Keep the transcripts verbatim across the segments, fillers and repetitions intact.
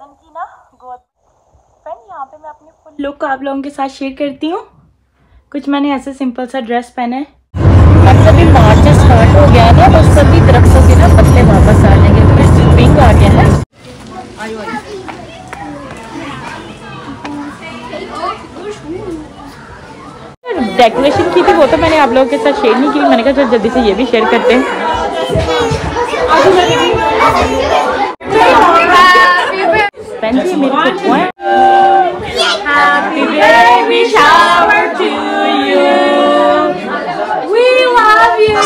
Cousin की ना गोद फ्रेंड यहाँ पे मैं अपनी फुल लुक आप लोगों के साथ शेयर करती हूँ। कुछ मैंने ऐसे सिंपल सा ड्रेस पहना है। अब सभी मार्च स्टार्ट हो गया ना तो सभी दरख्तों के ना पत्ते वापस आ जाएंगे। फिर स्प्रिंग आ गया है। डेकोरेशन की थी वो तो मैंने आप लोगों के साथ शेयर नहीं की। मैंने कहा चलो जल्दी से ये भी शेयर करते हैं। जी मेरी खुशबू है। Happy baby shower to you. We love you.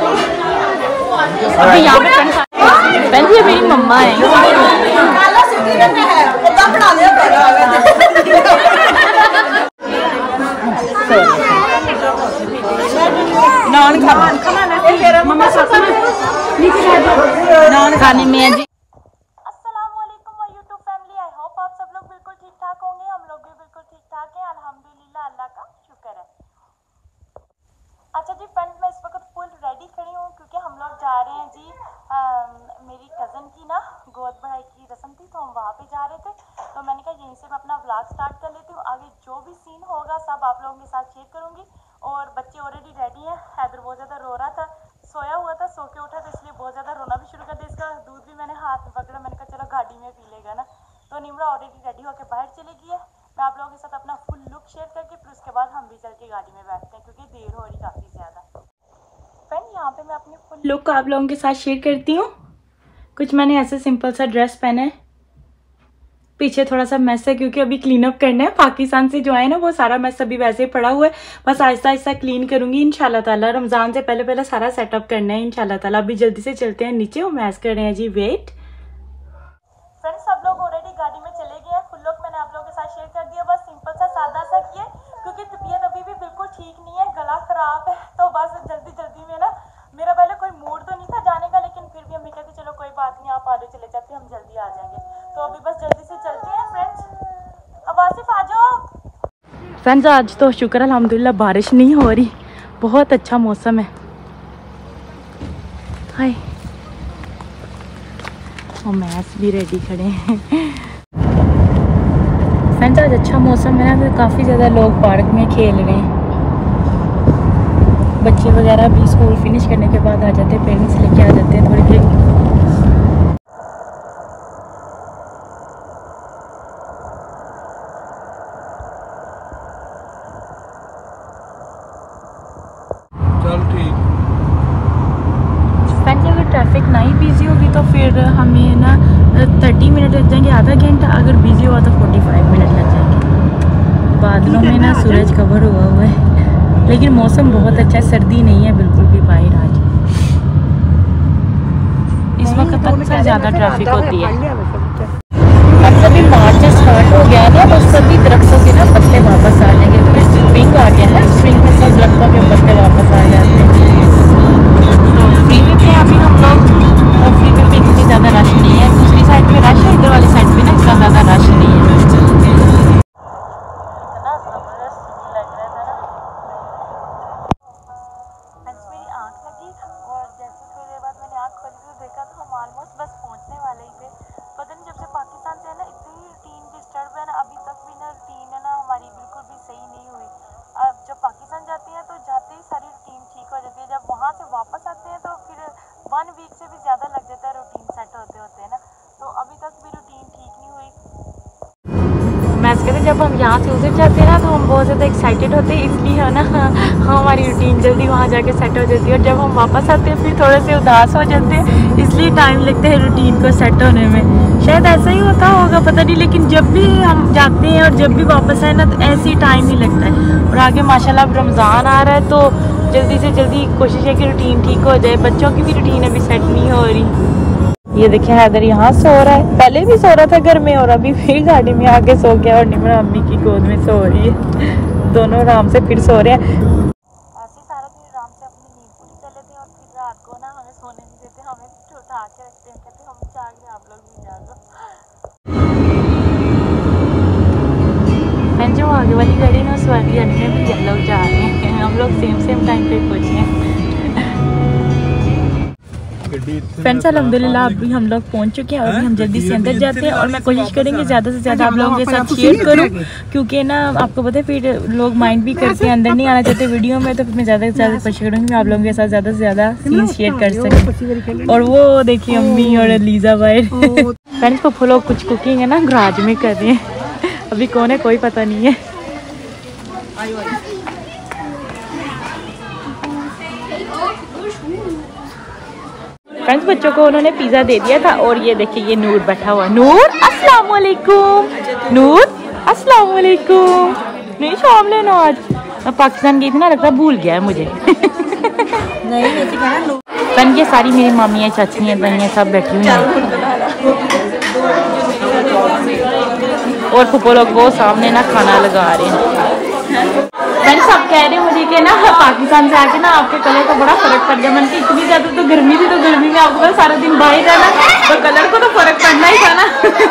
अभी यहाँ पे फ्रेंड्स ये मेरी मम्मा है। नान खाना मम्मा साथ में नान खाने में है जी। अच्छा जी फ्रेंड मैं इस वक्त फुल रेडी खड़ी हूँ क्योंकि हम लोग जा रहे हैं जी आ, मेरी कज़न की ना गोद बढ़ाई की रस्म थी तो हम वहाँ पे जा रहे थे। तो मैंने कहा यहीं से मैं अपना व्लॉग स्टार्ट कर लेती हूँ। आगे जो भी सीन होगा सब आप लोगों के साथ शेयर करूँगी। और बच्चे ऑलरेडी रेडी हैं। हैदर बहुत ज़्यादा रो रहा था, सोया हुआ था, सो के उठा तो इसलिए बहुत ज़्यादा रोना भी शुरू कर दिया। इसका दूध भी मैंने हाथ में पकड़ा। मैंने कहा चलो गाड़ी में पी लेगा ना। तो निमरा ऑलरेडी रेडी होकर बाहर चली गई है। मैं आप लोगों के साथ अपना फुल लुक शेयर करके फिर उसके बाद हम भी चल के गाड़ी में बैठते हैं क्योंकि देर हो रही काफ़ी ज़्यादा। फ्रेंड यहाँ पे मैं अपनी फुल लुक आप लोगों के साथ शेयर करती हूँ। कुछ मैंने ऐसे सिंपल सा ड्रेस पहना है। पीछे थोड़ा सा मैस है क्योंकि अभी क्लीन अप करना है। पाकिस्तान से जो आए ना वो सारा मैस अभी वैसे ही पड़ा हुआ है। बस आहिस्ता आहिस्ता क्लीन करूंगी इंशाल्लाह ताला। रमजान से पहले पहले सारा सेटअप करना है इंशाल्लाह ताला। अभी जल्दी से चलते हैं नीचे और मैस कर रहे हैं जी। वेट फ्रेंड्स सब लोग ऑलरेडी गाड़ी में चले गए हैं। फुल लुक मैंने आप लोगों के साथ शेयर कर दिया। बस सिंपल सा सादा सा किया क्योंकि तबीयत अभी भी बिल्कुल ठीक नहीं है, गला खराब है। तो बस जल्दी जल्दी में ना मेरा पहले कोई मूड तो नहीं था जाने का, लेकिन फिर भी अम्मी कहती चलो कोई बात नहीं आप आगे चले जाते, हम जल्दी आ जाएंगे। तो अभी बस जल्दी से चलते हैं फ्रेंड्स। अब आसिफ आ जाओ। फ्रेंड्स आज तो शुक्र अल्हम्दुलिल्लाह बारिश नहीं हो रही, बहुत अच्छा मौसम है। हाय और मैस भी रेडी खड़े हैं। फ्रेंड्स आज अच्छा मौसम है ना तो काफ़ी ज़्यादा लोग पार्क में खेल रहे हैं। बच्चे वगैरह भी स्कूल फिनिश करने के बाद आ जाते हैं, पेरेंट्स लेके आ जाते हैं थोड़ी देर। चल ठीक। फ्रेंड्स अगर ट्रैफिक नहीं बिजी होगी तो फिर हमें ना थर्टी मिनट लग जाएंगे, आधा घंटा। अगर बिजी हुआ तो फोर्टी फाइव मिनट लग जाएंगे। बादलों में ना सूरज कवर हुआ हुआ है लेकिन मौसम बहुत अच्छा है, सर्दी नहीं है बिल्कुल भी बाहर आज। इस वक्त अक्सर ज़्यादा ट्रैफिक होती है। अब सभी मार्च स्टार्ट हो गया ना तो सभी दरख्तों के ना पत्ते वापस आ जाएंगे। फिर स्प्रिंग आ गया है। स्प्रिंग में सब दरख्तों के पत्ते वापस आ जाते हैं। फ्री में थे अभी हम लोग और फ्री में भी इतनी ज़्यादा रश नहीं है। दूसरी साइड पे रश है, इधर वाली साइड पे ना इतना ज़्यादा रश नहीं है। वन वीक से भी ज़्यादा लग जाता है रूटीन सेट होते होते हैं ना। तो अभी तक भी रूटीन ठीक नहीं हुई। मैं कहते जब हम यहाँ से उधर जाते हैं ना तो हम बहुत ज़्यादा एक्साइटेड होते हैं, इसलिए है ना हमारी रूटीन जल्दी वहाँ जाके सेट हो जाती है। और जब हम वापस आते हैं फिर थोड़े से उदास हो जाते हैं, इसलिए टाइम लगता है रूटीन को सेट होने में। शायद ऐसा ही होता होगा पता नहीं, लेकिन जब भी हम जाते हैं और जब भी वापस आए ना तो ऐसे ही टाइम ही लगता है। और आगे माशाल्लाह अब रमज़ान आ रहा है तो जल्दी से जल्दी कोशिश है कि रूटीन ठीक हो जाए। बच्चों की भी रूटीन अभी सेट नहीं हो रही। ये देखिए हैदर यहाँ सो रहा है, पहले भी सो रहा था घर में और अभी फिर गाड़ी में आके सो गया। और निमरा अम्मी की गोद में सो रही है। दोनों आराम से फिर सो रहे हैं। ऐसे सारा दिन आराम से अपनी नींद पूरी कर लेते हैं और फिर रात को ना हमें सोने नहीं देते, हमें उठा के रखते हैं, कहते हम जाग रहे आप लोग भी जागो। जो आगे वाली गाड़ी ना उस वाली गाड़ी में भी लोग जा रहे हैं। हम लोग सेम सेम टाइम पे पहुँचे हैं। फ्रेंड्स अल्हम्दुलिल्लाह अभी हम लोग पहुंच चुके हैं और अभी हम जल्दी से अंदर जाते हैं और मैं कोशिश करेंगे ज़्यादा से ज़्यादा आप लोगों के साथ शेयर करूं, क्योंकि ना आपको पता है फिर लोग माइंड भी करते हैं, अंदर नहीं आना चाहते वीडियो में, तो फिर मैं ज़्यादा से ज़्यादा कोशिश करूँगी मैं आप लोगों के साथ ज़्यादा से ज़्यादा सीन शेयर कर सकूँ। और वो देखिए अम्मी और लीजा भाई फ्रेंड्स को लोग कुछ कुकिंग है ना गराज में कर रहे हैं, अभी कौन है कोई पता नहीं है। फ्रेंड्स बच्चों को उन्होंने पिज़्ज़ा दे दिया था और ये देखिए ये नूर बैठा हुआ। नूर अस्सलाम वालेकुम। नूर अस्सलाम वालेकुम। नहीं शाम लेना आज मैं पाकिस्तान गई थी ना, लगता भूल गया है मुझे। नहीं ये सारी मेरी मामी है, चाची है, बहनियाँ सब बैठी हुई हैं और फुप्पो लोग वो सामने ना खाना लगा रहे हैं। फ्रेंड्स आप कह रहे हैं मुझे कि ना पाकिस्तान से आके ना आपके कलर का बड़ा फर्क पड़ गया। मैंने इतनी ज़्यादा तो गर्मी थी, तो गर्मी में आपको सारा दिन बाहर जाना तो कलर को तो फर्क पड़ना ही था ना।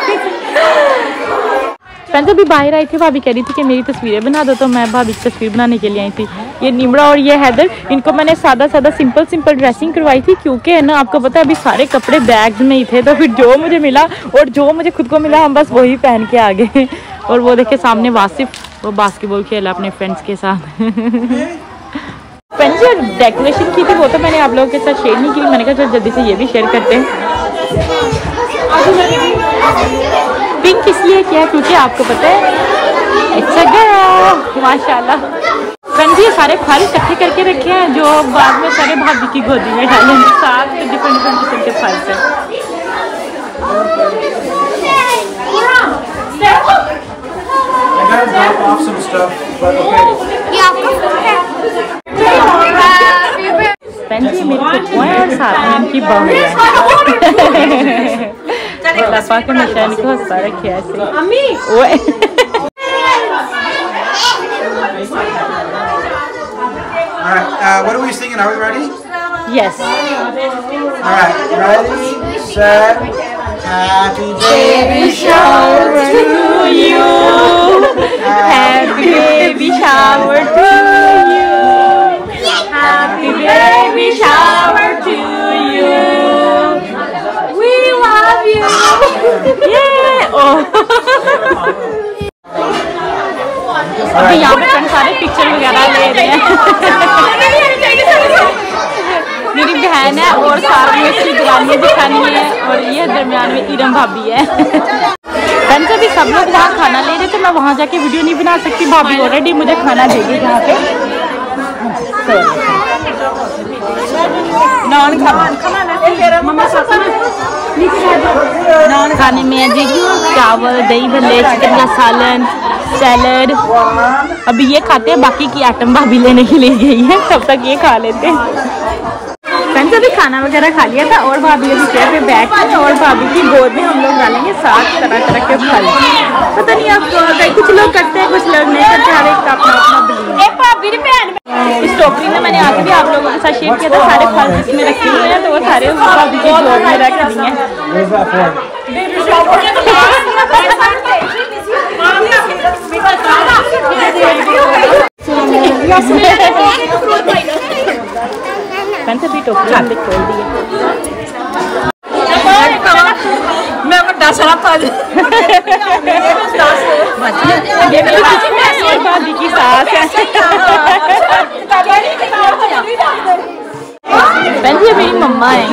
फ्रेंड्स अभी बाहर आई थी, भाभी कह रही थी कि मेरी तस्वीरें बना दो, तो मैं भाभी की तस्वीर बनाने के लिए आई थी। ये निमड़ा और ये हैदर, इनको मैंने सादा सादा सिंपल सिंपल ड्रेसिंग करवाई थी, क्योंकि है ना आपको पता है अभी सारे कपड़े बैग्स में ही थे, तो फिर जो मुझे मिला और जो मुझे खुद को मिला हम बस वही पहन के आ गए। और वो देखे सामने वासिफ वो बास्केटबॉल खेला अपने फ्रेंड्स के साथ। फ्रेंड्स जो डेकोरेशन की थी वो तो मैंने आप लोगों के साथ शेयर नहीं की, मैंने कहा चलो जल्दी से ये भी शेयर करते हैं। पिंक इसलिए किया क्योंकि आपको पता है अच्छा गया माशाल्लाह। फ्रेंड्स ये सारे फल इकट्ठे करके रखे हैं जो बाद में सारे भाभी की गोदी में डालेंगे, सात डिफरेंट डिफरेंट किस्म के फल से। Drop off some stuff, but okay. Friends ये मेरी फुप्पो है और साथ में इनकी बहू है। लफा के निशान को हंसा रखे ऐसे। Alright, uh, what are we singing? Are we ready? Yes. Alright, ready, set, happy baby shower to you. Happy baby shower to you. Happy baby shower to you. We love you. Yeah. Oh. अभी यहाँ पे friends सारे picture वगैरह ले रहे हैं। मेरी बहन है और साथ में इसकी दुरानियाँ दिखानी है और ये दरमियान में इरम भाभी है। फ्रेंड्स अभी सब लोग वहाँ खाना ले रहे थे, मैं वहाँ जाके वीडियो नहीं बना सकती, भाभी ऑलरेडी मुझे खाना देगी यहाँ पे। नान नान खाने में है जी चावल, दही भल्ले, चिकन का सालन, सैलड। अभी ये खाते हैं, बाकी की आइटम भाभी लेने के लिए गई है, तब तक ये खा लेते हैं। फ्रेंड्स अभी खाना वगैरह खा लिया था और भाभी अभी चेयर पे बैठ के और भाभी की गोद में हम लोग डालेंगे सात तरह तरह के फल। पता नहीं आप कुछ लोग करते हैं कुछ लोग नहीं करते, हर एक का अपना अपना बिलीव। इस टोकरी में मैंने आगे भी आप लोगों के साथ शेयर किया था सारे फल जिसमें रखे हुए हैं, तो वो सारे भाभी की गोद में रख दिए हैं। अभी टोकरी हमने खोल दी है। मैं बड़ा सारा फल भाभी की सास है। ये मेरी मम्मा है।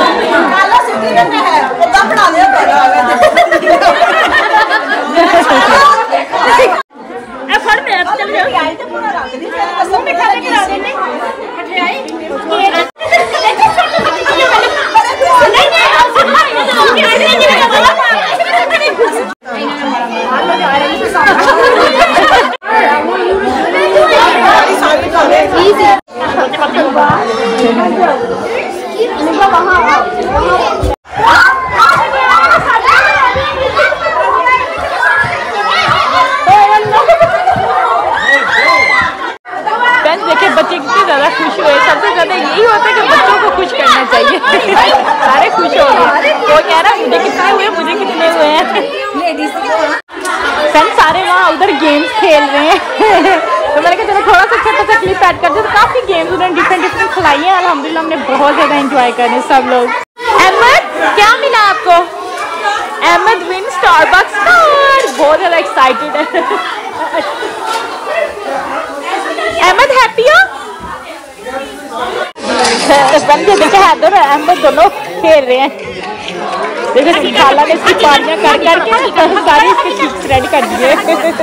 बच्चे कितने ज्यादा खुश हुए, सबसे ज्यादा यही होता है कि बच्चों को खुश करना चाहिए। सारे खुश हो गए, वो कह रहा है मुझे कितने हुए मुझे कितने हुए हैं। फ्रेंड्स सारे वहाँ उधर गेम्स खेल रहे हैं, तो मैंने कहा चलो थोड़ा सा छोटा सा क्लिप ऐड कर दे। तो काफ़ी गेम्स उन्होंने डिफरेंट डिफरेंट खिलाई हैं। अल्हम्दुलिल्लाह हमने बहुत ज़्यादा एंजॉय करे सब लोग। अहमद क्या मिला आपको? अहमद विन स्टारबक्स कार्ड, बहुत ज़्यादा एक्साइटेड है। अहमद हैप्पी हो? बंदे देखे हैदर और अहमद दोनों खेल रहे हैं। देखो खाला ने इसकी पारियां कर करके सारी इसके चिप्स रेडी कर दिए।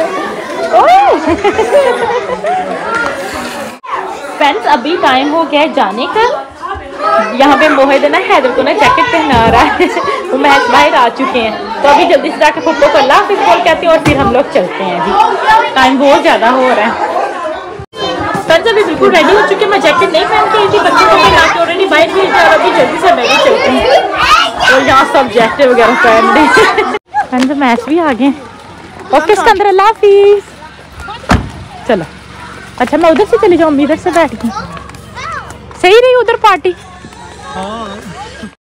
फ्रेंड्स अभी टाइम हो गया है जाने का। यहाँ पे मोहित ना हैदर को ना जैकेट पहना रहा है। वो महज बाहर आ चुके हैं तो अभी जल्दी से जाकर फुप्पो को अल्लाह हाफिज़ बोल कहते हैं और फिर हम लोग चलते हैं जी। टाइम बहुत ज़्यादा हो रहा है। फ्रेंड्स अभी बिल्कुल रेडी हो चुके हैं। मैं जैकेट नहीं पहन के थी, बच्चों को पहना के ऑलरेडी बाइक भी और अभी जल्दी से मैं भी चलती हूँ और यहाँ सब जैकेट वगैरह पहन रहे। फ्रेंड्स मैच भी आ गए। ओके इसके अंदर अल्लाह हाफिज़। चलो अच्छा मैं उधर से चली जाऊँ, इधर से बैठ गई। सही रही उधर पार्टी।